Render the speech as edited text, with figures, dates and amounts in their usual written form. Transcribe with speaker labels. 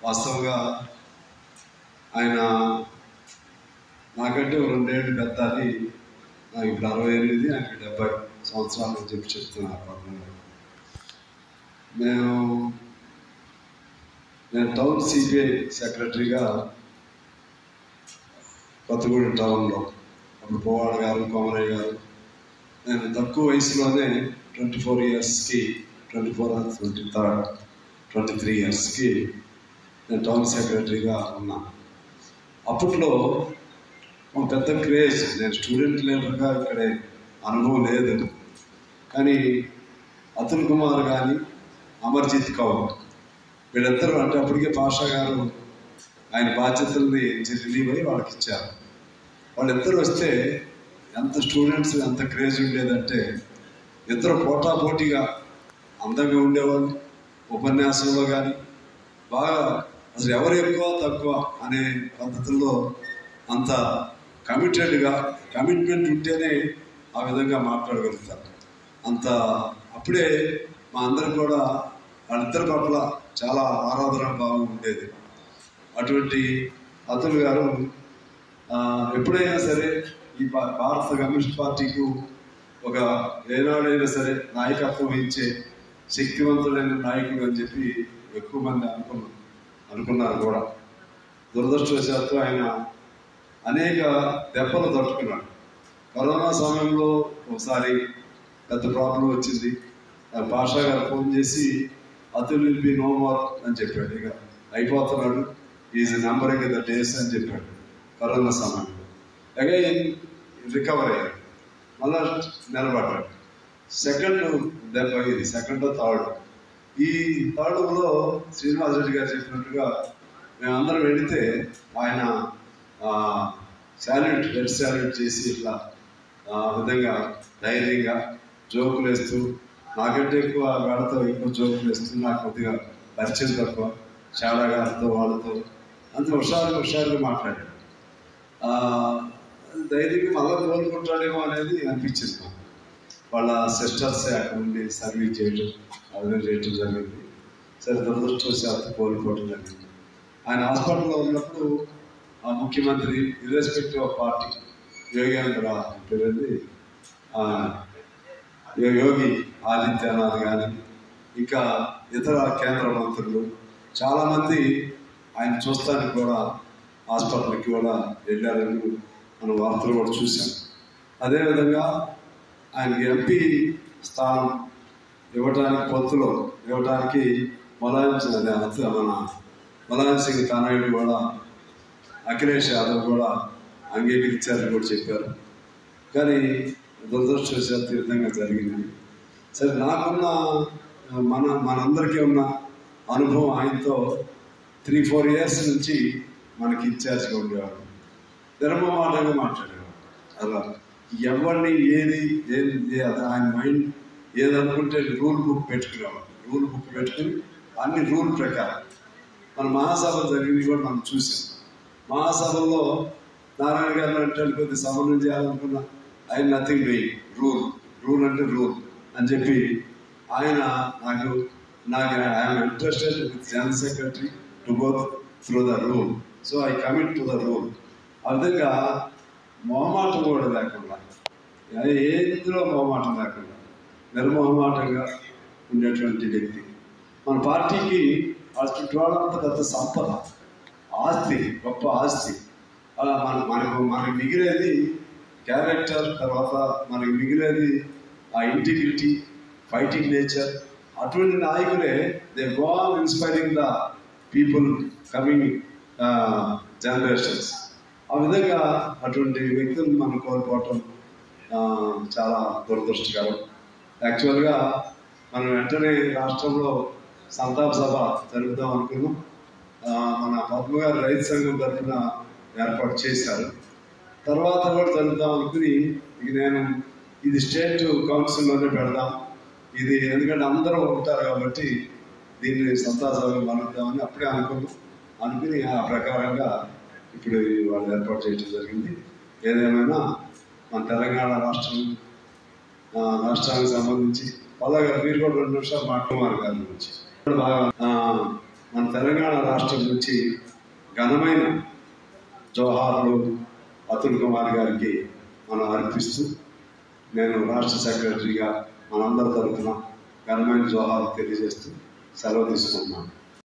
Speaker 1: వాస్తవంగా ఆయన నాకంటే 2 ఏళ్ళు పెద్ద అని. నాకు ఇప్పుడు 68, ఆయనకి 70 సంవత్సరాలు అని చెప్పి చెప్తున్నారు. నేను టౌన్ సిపిఐ సెక్రటరీగా కొత్తగూడెం టౌన్లో, అప్పుడు పోవాడ గారు, కోమరయ్య గారు, నేను తక్కువ వయసులోనే 24 ఇయర్స్కి 23 ఇయర్స్కి నేను టౌన్ సెక్రటరీగా ఉన్నాను. అప్పట్లో ఒక పెద్ద క్రేజ్. నేను స్టూడెంట్ లీడర్గా ఇక్కడే అనుభవం లేదు, కానీ అతుల్ కుమార్ కానీ అమర్జిత్ కౌర్ వీళ్ళిద్దరూ, అంటే అప్పటికే పాషా గారు ఆయన బాధ్యతల్ని రిలీవ్ అయ్యి వాళ్ళకి ఇచ్చారు. వాళ్ళిద్దరు వస్తే ఎంత స్టూడెంట్స్ ఎంత క్రేజ్ ఉండేదంటే, ఇద్దరు పోటాపోటీగా అందంగా ఉండేవాళ్ళు. ఉపన్యాసంలో కానీ బాగా అసలు ఎవరు ఎక్కువ తక్కువ అనే పద్ధతుల్లో అంత కమిట్మెంట్ ఉంటేనే ఆ విధంగా మాట్లాడగలుగుతారు. అంత అప్పుడే మా అందరికి కూడా వాళ్ళిద్దరి పట్ల చాలా ఆరాధన భావం ఉండేది. అటువంటి అతుల్ గారు ఎప్పుడైనా సరే ఈ భారత కమ్యూనిస్ట్ పార్టీకు ఒక ఏనాడైనా సరే నాయకత్వం వహించే శక్తివంతుడైన నాయకుడు అని చెప్పి ఎక్కువ మంది అనుకున్నారు కూడా. దురదృష్టవశాత్తు ఆయన అనేక దెబ్బలు తట్టుకున్నాడు. కరోనా సమయంలో ఒకసారి పెద్ద ప్రాబ్లం వచ్చింది. పాషా గారు ఫోన్ చేసి Atul will be no more అని చెప్పాడు. ఇక అయిపోతున్నాడు, ఈజ్ నంబరింగ్ ద డేస్ అని చెప్పాడు కరోనా సమయంలో. అగైన్ రికవర్ అయ్యాడు, మళ్ళా నిలబడ్డాడు. సెకండ్ దెబ్బ ఇది, సెకండ్ థర్డ్. ఈ థర్డ్లో శ్రీనివాస్ రెడ్డి గారు చెప్పినట్టుగా మేమందరం వెళితే ఆయన రెడ్ శాల్యూట్ చేసి ఇట్లా విధంగా ధైర్యంగా జోకులు వేస్తూ, నాకంటే ఎక్కువ వాళ్ళతో ఎక్కువ జోకులు వేస్తూ, నాకు కొద్దిగా పరిచయం తక్కువ, చాలా గారితో వాళ్ళతో అంత హుషారుగా మాట్లాడాడు. ధైర్యంగా మళ్ళా కోలుకుంటాడేమో అనేది అనిపించింది నాకు. వాళ్ళ సిస్టర్సే అక్కడ ఉండి సర్వీస్ చేయడం అర్థం చేయడం జరిగింది. సరే, దురదృష్టవశాత్తు కోలుకోవడం జరిగింది. ఆయన హాస్పిటల్లో ఉన్నప్పుడు ఆ ముఖ్యమంత్రి ఇర్రెస్పెక్టివ్ ఆఫ్ పార్టీ యోగేంద్ర పేరుంది, యోగి ఆదిత్యనాథ్ కానీ ఇంకా ఇతర కేంద్ర మంత్రులు చాలామంది ఆయన చూస్తానికి కూడా హాస్పిటల్కి కూడా వెళ్ళారని మనం వార్తలు కూడా చూసాం. అదేవిధంగా ఆయనకి ఎంపీ స్థానం పొత్తులో ఇవ్వడానికి ములాయం సింగ్ తనయుడు కూడా అఖిలేష్ యాదవ్ కూడా అంగీకరించారని కూడా చెప్పారు. కానీ దురదృష్టవశాత్తు ఈ విధంగా జరిగింది. సరే, నాకున్న మనందరికీ ఉన్న అనుభవం ఆయనతో 3-4 ఇయర్స్ నుంచి మనకి ఇన్ఛార్జ్గా ఉండేవాడు. నిర్మమాటంగా మాట్లాడేవాడు. అలా ఎవరిని ఏది ఆయన మైండ్ ఏదనుకుంటే రూల్ బుక్ పెట్టుకునేవాడు. రూల్ బుక్ పెట్టుకుని అన్ని రూల్ ప్రకారం మన మహాసభ జరిగింది కూడా మనం చూసాం. మహాసభల్లో నారాయణ గారు అంటే కొద్ది సమన్వయం చేయాలనుకున్నా ఆయన నథింగ్ డూయింగ్, రూల్ అంటే రూల్ అని చెప్పి ఆయన నాకు I'm interested with general secretary to go through the rule, so I commit to the rule. ఆ విధంగా మొహమాటం కూడా లేకుండా, ఏదిలో మొహమాటం లేకుండా నిర్మోహమాటంగా ఉండేటువంటి వ్యక్తి. మన పార్టీకి అటువంటి వాళ్ళంతా పెద్ద సంపద, ఆస్తి, గొప్ప ఆస్తి. అలా మనకి మిగిలేది క్యారెక్టర్, తర్వాత మనకి మిగిలేది ఆ ఇంటిగ్రిటీ, ఫైటింగ్ నేచర్. అటువంటి నాయకులే they go on inspiring the people coming generations. ఆ విధంగా అటువంటి వ్యక్తులను మనం కోల్పోవటం చాలా దురదృష్టకరం. యాక్చువల్గా మనం వెంటనే రాష్ట్రంలో సంతాప సభ జరుపుదాం అనుకున్నాం. మన పద్మ గారు రైతు సంఘం తరఫున ఏర్పాటు చేశారు. తర్వాత కూడా జరుపుదాం అనుకుని నేను ఇది స్టేట్ కౌన్సిల్లోనే పెడదాం, ఇది ఎందుకంటే అందరూ ఉంటారు కాబట్టి దీన్ని సంతాప సభ మలుద్దామని అప్పుడే అనుకుని ఆ ప్రకారంగా ఇప్పుడు వాళ్ళు ఏర్పాటు చేయడం జరిగింది. ఏదేమైనా మన తెలంగాణ రాష్ట్రానికి సంబంధించి పల్లా గారు మీరు కూడా 2 నిమిషాలు మాట్లాడారు గారి గురించి బాగా మన తెలంగాణ రాష్ట్రం నుంచి ఘనమైన జోహార్లు అతుల్ కుమార్ గారికి మనం అర్పిస్తూ నేను రాష్ట్ర సెక్రటరీగా మనందరి తరఫున ఘనమైన జోహార్లు తెలియజేస్తూ సెలవు తీసుకుంటున్నాను.